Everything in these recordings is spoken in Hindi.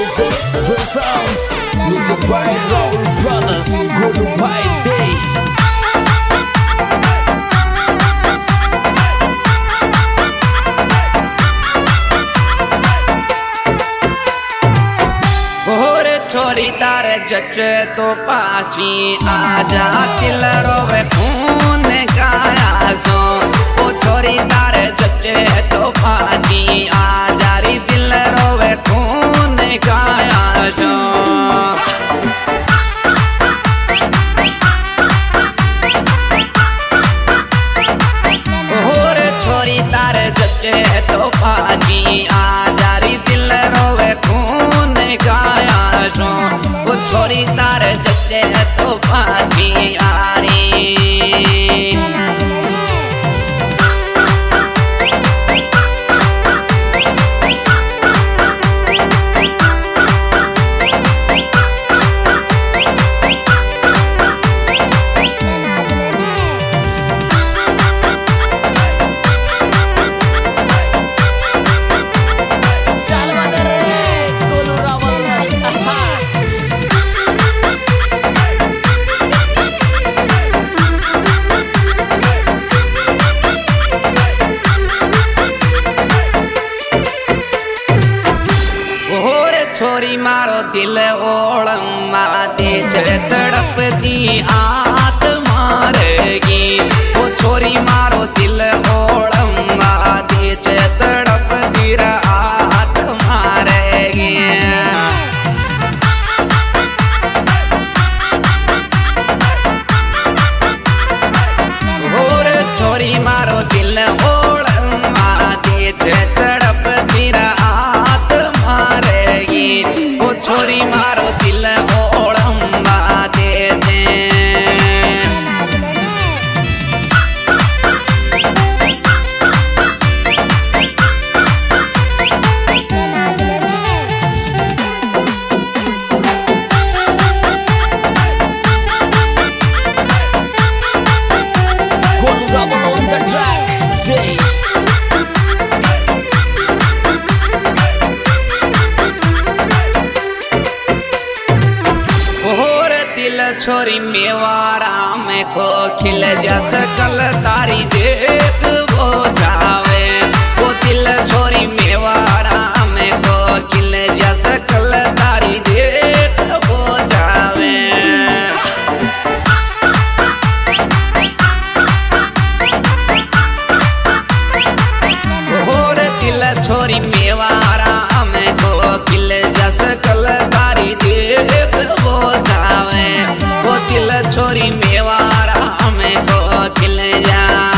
music, the sounds, music by Raul Brothers, goodbye day. छोरी तारे जचे तो पाची आजा दिल रोवे खून गाया सो। ओ छोरी तारे जचे तो पाची आजा री दिल रोवे खून गाया सो। और छोरी तारे जचे तो पाची आजा री दिल रोवे खून गाया सो। वो छोरी तारे जचे तो पाची आरी छोरी मारो दिल ओलमा देश तड़पती आत्मा रहेगी। वो छोरी मारो दिल ओलमा देश तड़पती आत्मा रहेगी। और छोरी मारो दिल ओलमा देश तड़पती आत्मा रहेगी। वो छोरी मारो दिल ओलमा दे दे। छोरी मेवारा में को खिल जा सकल तारी देख वो जावे। वो दिल छोरी मेवारा में को खिल जा सकल तारी देख वो जावे। और दिल छोरी मेवारा में को खिल जा सकल तारी देख वो जावे। वो दिल छोरी मेवारा में को खिल जा।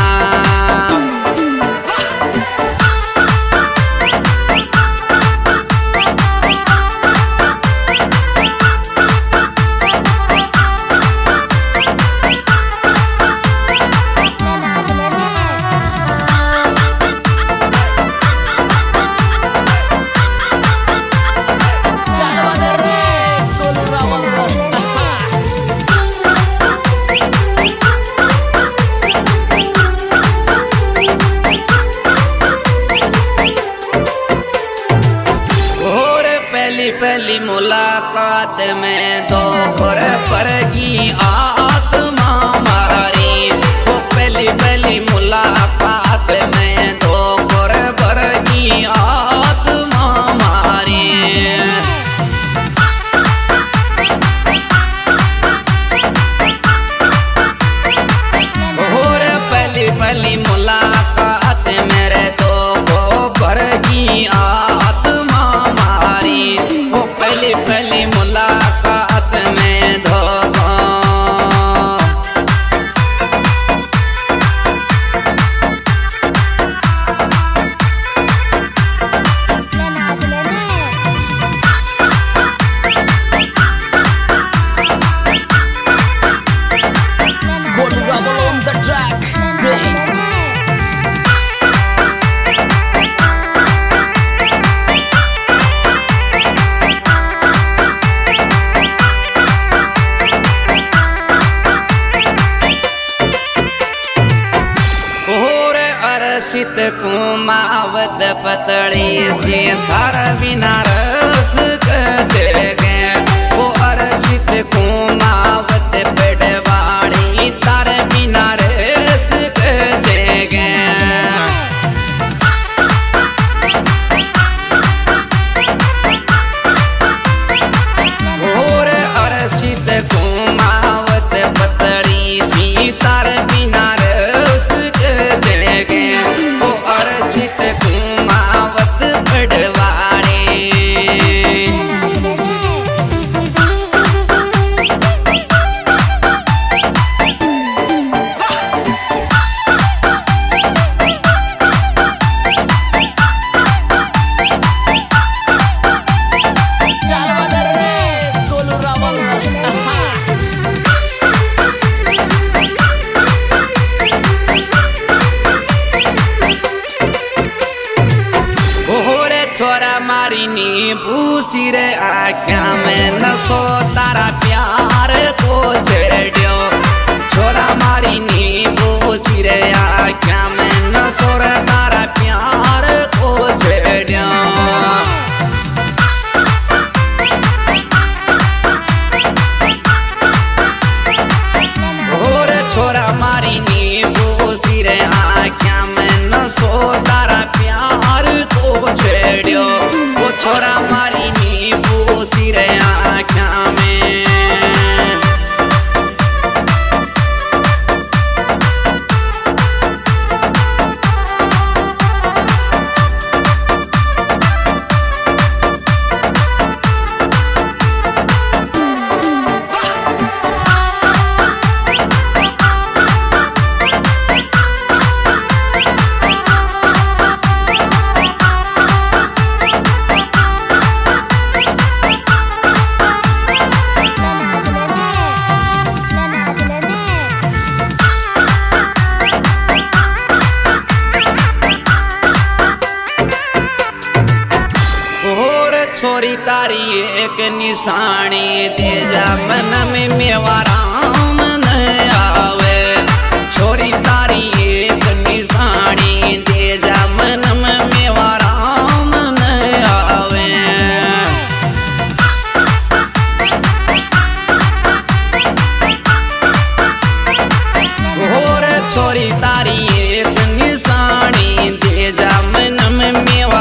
पहली मुलाकात में दो खोर पर की आत्मा मारी। वो पहली मुलाकात में दो खोर पर की आत्मा मारी। और पहली मुलाकात मेरे दो खोर की आत्मा मारी। वो पहली मुलाकात में धोखा। On the track, शीत कुमावत पतड़ी से थार बिना रस नी भूसी रे आख्या में नसो तारा प्यार को छेड़ियो छोरा मारी नी भूसी रे आख्या में नसो रे तारा प्यार को छेड़ियो छोरा मारी नी भूसी रे आख्या में नसो तारा प्यार को छेड़ियो वो छोरा मारी नी भूसी रे आख्या में छोरी तारी एक निशानी दे जा मन में मेवा राम न आवे छोरी तारी एक निशानी दे जा मन में मेवा राम न आवे और छोरी तारी एक निशानी दे जा मन में मेवा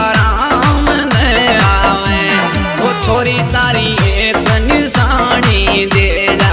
छोरी तारी एक निशानी दे जा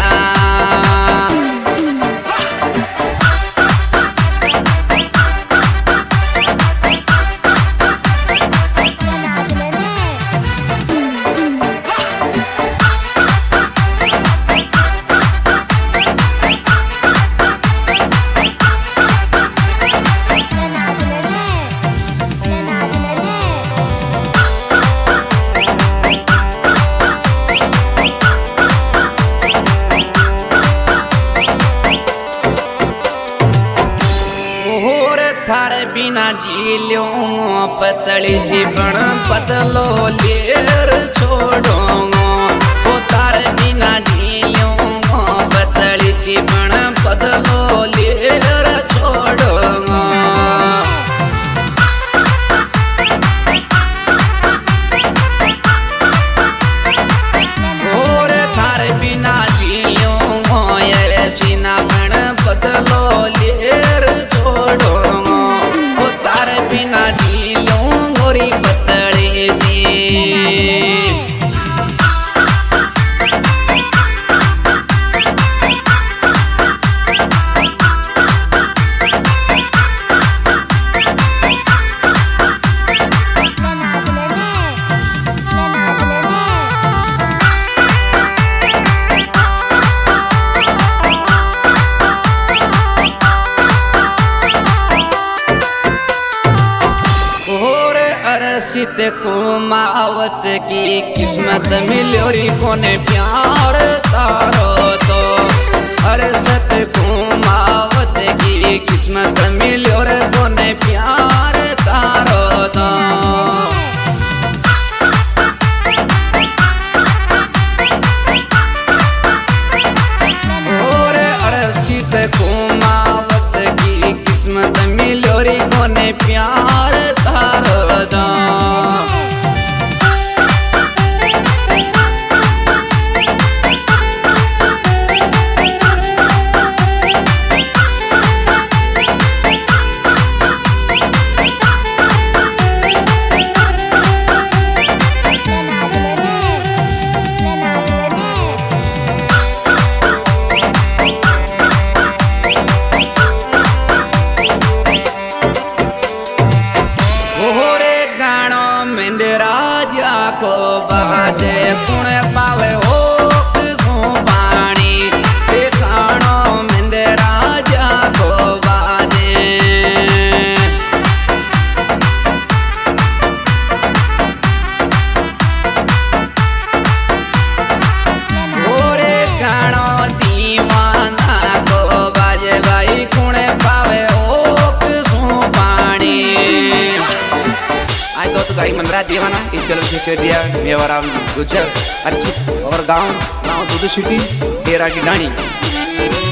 थारे बिना जी ल्यो पतली सी बण बदलो लेर छोड़ोंगो वो तारे बिना जी ल्यो पतली सी बण बदलो लेर छोड़ोंगो और थारे बिना जी ल्यो ये सीना बण बदलो लेर छोड़ोंगो बिना जी लूं गोरी पतली सी सीते को मावत की किस्मत मिलोरी कोने प्यार तारो तो अरे सत को मावत की किस्मत मिलोर कोने प्यार तारो तो और अरे सीते को मावत की किस्मत मिलोरी कोने प्यार तारो तो भाई मनराज दीवाना इस चलो से दिया मेवाराम गुजर अच्छी और गांव दूध सिटी डेरा की डाणी।